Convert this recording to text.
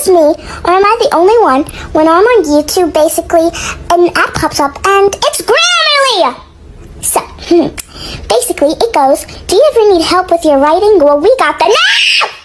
just me, or am I the only one, when I'm on YouTube, basically, an ad pops up, and it's Grammarly! So, basically, it goes, do you ever need help with your writing? Well, we got the... No!